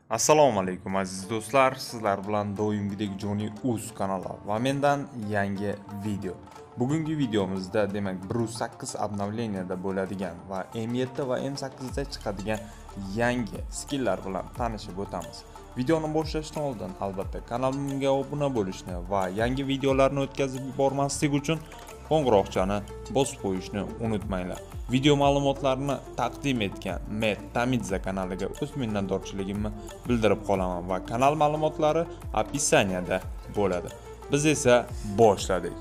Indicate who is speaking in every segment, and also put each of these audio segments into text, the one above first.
Speaker 1: Assalomu alaykum aziz do'stlar, sizlar bilan doimgidek JonyUz kanali va mendan yangi video. Bugungi videomizda demak 1.8 обновленияda bo'ladigan va M7 va M8 da chiqadigan yangi skilllar bilan tanishib o'tamiz. Videoni boshlashdan oldin albatta kanalimga obuna bo'lishni va yangi videolarni o'tkazib yubormaslik uchun qo'ng'iroqchani bosib qo'yishni unutmanglar. Video ma'lumotlarini taqdim etgan Tamidza kanaliga o'z minnatdorchiligimni bildirib qolaman va kanal ma'lumotlari opisaniyada bo'ladi. Biz esa boshladik.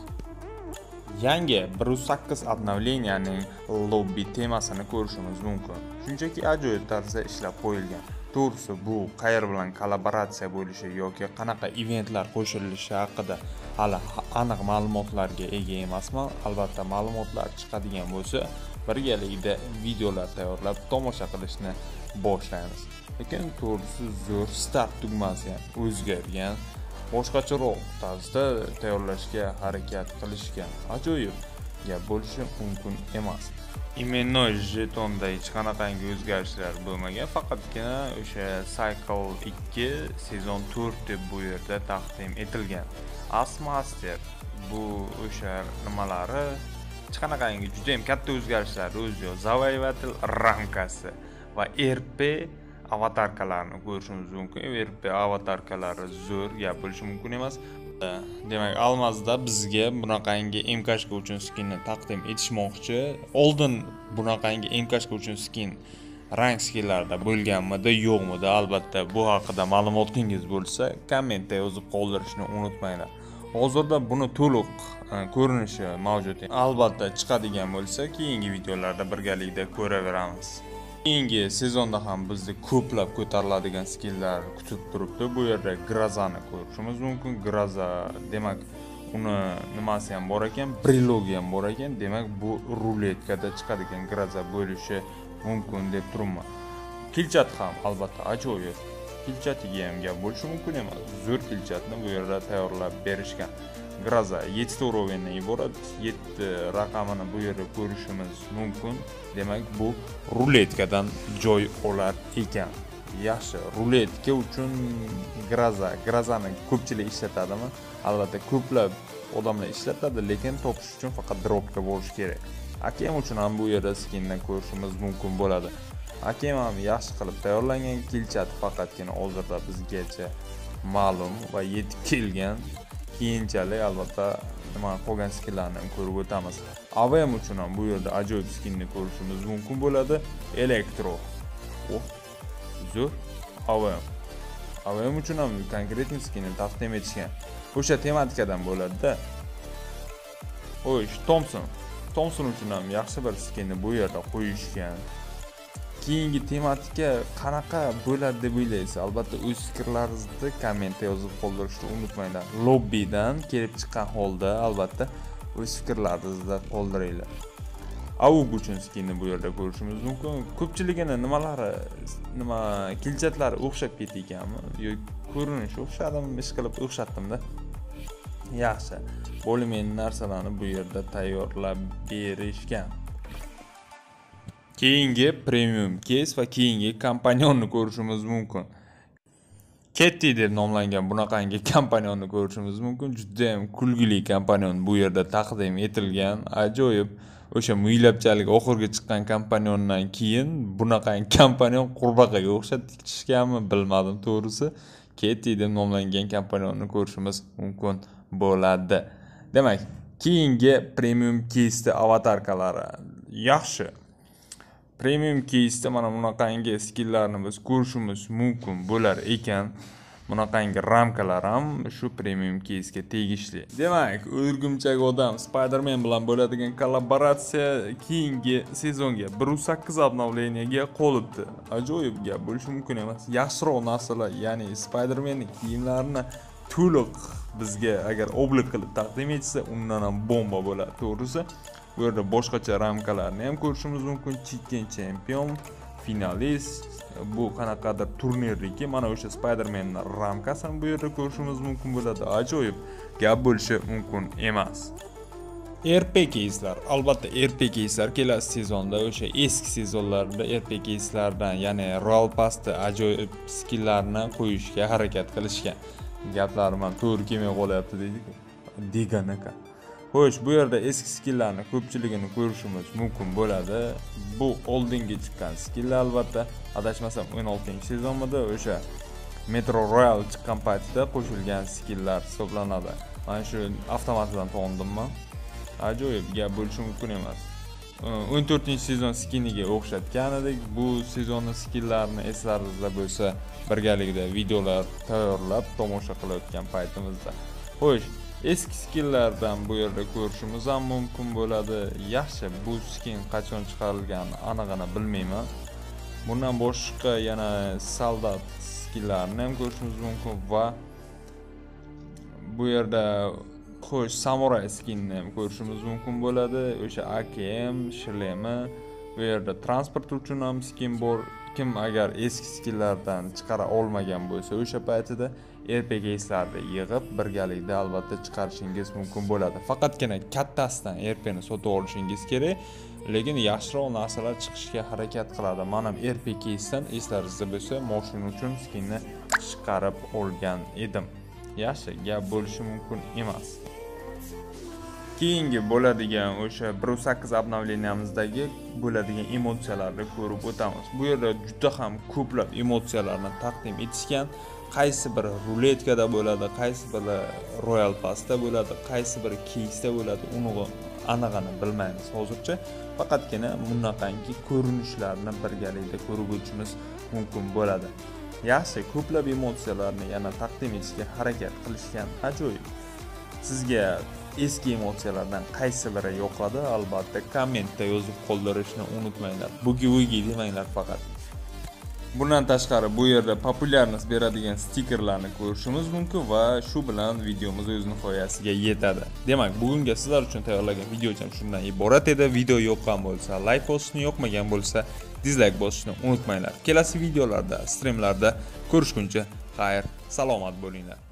Speaker 1: Yangi 1.8 обновлениyaning lobby temasini ko'rishimiz mumkin. Shunchaki ajoyib tarzda ishlab qo'yilgan. To'g'risi bu qayerlar bilan kollaboratsiya bo'lishi yoki qanaqa eventlar qo'shilishi haqida hali aniq ma'lumotlarga ega emasman. Albatta ma'lumotlar chiqadigan bo'lsa, birgalikda videolar tayyorlab tomosha qilishni boshlaymiz. Lekin to'g'risi zo'r start tugmasi ham o'zgargan, boshqacharoq tarzda tayyorlashga harakat qilishgan. Ajoyib gap bo'lishi mumkin emas. Imенно jetonda hech qanaqangi o'zgarishlar bo'lmagan, faqatgina o'sha Cycle 2 sezon 4 deb bu yerda taqdim etilgan. Master bu o'sha nimalari hech qanaqangi juda ham katta o'zgarishlar o'zi zavayvatil ramkasi va RP avatarkalarni ko'rishimiz mumkin. RP avatarkalari zo'r gap bo'lishi mumkin emas. Demak, Almazda bizga bunaqangi MKshka uchun skinni taqdim etishmoqchi. Oldin bunaqangi MKshka uchun skin rang skillarda bo'lganmidi, yo'qmidi? Albatta bu haqida ma'lumotingiz bo'lsa, kommentda yozib qoldirishni unutmanglar. Hozirda buni to'liq ko'rinishi mavjud. Albatta chiqadigan bo'lsa, keyingi videolarda birgalikda ko'raveramiz. Keyingi sezonda ham bizni ko'plab ko'tariladigan skilllar kutib turibdi. Bu yerda Grazani ko'rishimiz mumkin. Graza demak, uni nimasi ham bor ekan, prilogi ham bor ekan. Demak, bu ruletkada chiqadigan Graza bo'lishi mumkin deb turibman. Kilchat ham albatta ajoyib. Kilchatiga ham gap bo'lishi mumkin emas. Zo'r kilchatni bu yerda tayyorlab berishgan. Graza 7 urovendan iborat, 7 raqamini bu yerda ko'rishimiz mumkin. Demak, bu ruletkadan joy olar ekan. Yaxshi, ruletka uchun Grazani ko'pchilik ishlatadimi? Albatta ko'plab odamlar ishlatadi, lekin topish uchun faqat dropga borish kerak. Akam uchun ham bu yerda skinni ko'rishimiz mumkin bo'ladi. Akam ham yaxshi qilib tayyorlangan, kilchat faqatgina hozirda bizgacha ma'lum va yetib kelgan. Keyinchalik albatta nima qolgan skillarni ko'rib o'tamiz. AVM uchun ham bu yerda ajoyib skinni ko'rishimiz mumkin bo'ladi. Elektro. Zo'r. AVM uchun ham konkretniy skinni taqdim etishgan. O'sha tematikadan bo'ladi-da. Thompson uchun ham yaxshi bir skinni bu yerda qo'yishgan. Keyingi tematika qanaqa bo'ladi deb o'ylaysiz? Albatta o'z fikrlaringizni kommentda yozib qoldirishni unutmanglar. Lobbydan kelib chiqqan holda albatta o'z fikrlaringizni qoldiringlar. AUG uchun skinni bu yerda ko'rishimiz mumkin. Ko'pchiligini kilchatlari o'xshab ketganmi? Yo'q, ko'rinishi o'xshadimi, ishqilib o'xshatdim-da. Yaxshi. Bo'lingan narsalarni bu yerda tayyorlab berishgan. Keyingi premium case va keyingi kompanionni ko'rishimiz mumkin. Ketty deb nomlangan bunaqangi kompanionni ko'rishimiz mumkin. Juda ham kulgili kompanion bu yerda taqdim etilgan. Ajoyib. O'sha muylabchalik oxirgi chiqqan kompaniondan keyin bunaqangi kompanion qurbaqaga o'xshatishganmi, bilmadim to'g'risi. Ketty deb nomlangan kompanionni ko'rishimiz mumkin bo'ladi. Demak, keyingi premium case avatarkalari yaxshi. Premium case'da mana bunaqangi skilllarni biz ko'rishimiz mumkin bo'lar ekan. Bunaqangi ramkalar ham shu premium case'ga tegishli. Demak, o'rgimchak odam Spider-Man bilan bo'ladigan kollaboratsiya keyingi sezonga 1.8 обновлениyaga qolibdi. Ajoyib gap bo'lishi mumkin emas. Yaxshiroq narsalar, ya'ni Spider-Manning kiyimlarini to'liq bizga agar oblik qilib taqdim etsa, undan ham bomba bo'ladi, to'g'risi. Bu yerda boshqacha ramkalarni ham ko'rishimiz mumkin. Chicken champion, finalist, bu qanaqadir turnirniki, mana o'sha Spider-Manning ramkasini bu yerda ko'rishimiz mumkin bo'ladi. Ajoyib gap bo'lishi mumkin emas. RP keyslar, albatta RP keyslar kelasi sezonda o'sha eski sezonlarda RP keyslardan, ya'ni Royal Pass'da ajoyib skilllarni qo'yishga harakat qilishgan. Gaplarim ham to'g'ri kelmay qolyapti deydi-ku. Deganaka. Xo'sh, bu yerda eski skilllarni ko'pchiligini ko'rishimiz mumkin bo'ladi. Bu oldingi chiqqan skilllar albatta, adashmasam 16-sezonda o'sha Metro Royal chiqqan paytda qo'shilgan skilllar hisoblanadi. Mana shu avtomatidan to'g'indimmi? Ajoyib gap bo'lishi mumkin emas. 14-sezon skiniga o'xshatgan edik. Bu sezonning skilllarini eslaringizda bo'lsa, birgalikda videolar tayyorlab tomosha qilayotgan paytimizda. Xo'sh, eski skilllardan bu yerda ko'rishimiz ham mumkin bo'ladi. Yaxshi, bu skin qachon chiqarilganini aniqini bilmayman. Bundan boshqa yana soldat skilllarini ham ko'rishimiz mumkin va bu yerda xo'sh, samuray skinni ham ko'rishimiz mumkin bo'ladi. O'sha AKM, shlemi, bu yerda transport uchun ham skin bor. Kim agar eski skillardan chiqara olmagan bo'lsa, o'sha paytida RPG'larni yig'ib birgalikda albatta chiqarishingiz mumkin bo'ladi. Faqatgina kattasidan RPni sotib olishingiz kerak, lekin yaxshiroq narsalar chiqishga harakat qiladi. Men ham RPG'dan eslaringizda bo'lsa, mashina uchun skinni chiqarib olgan edim. Yaxshi gap bo'lishi mumkin emas. Keyingi bo'ladigan o'sha 1.8 obnovleniyamizdagi bo'ladigan emotsiyalarni ko'rib o'tamiz. Bu yerda juda ham ko'plab emotsiyalarni taqdim etishgan. Qaysi biri ruletkada bo'ladi, qaysi biri Royal Pass'da bo'ladi, qaysi biri keysda bo'ladi, uni aniqini bilmaymiz hozircha. Faqatgina bunaqangi ko'rinishlarni birgalikda ko'rib o'tishimiz mumkin bo'ladi. Yaxshi, ko'plab emotsiyalarni yana taqdim etishga harakat qilishgan. Ajoyib. Sizga eski emotsiyalardan qaysi biri yoqadi? Albatta kommentda yozib qoldirishni unutmanglar. Bugi demanglar faqat. Bundan tashqari bu yerda populyarность beradigan stikerlarni ko'rishimiz mumkin va shu bilan videomiz o'z nihoyasiga yetadi. Demak, bugungi sizlar uchun tayyorlagan videocham shundan iborat edi. Video yoqqan bo'lsa, like bosishni, yoqmagan bo'lsa, dislike bosishni unutmanglar. Kelasi videolarda, streamlarda ko'rishguncha xayr, salomat bo'linglar.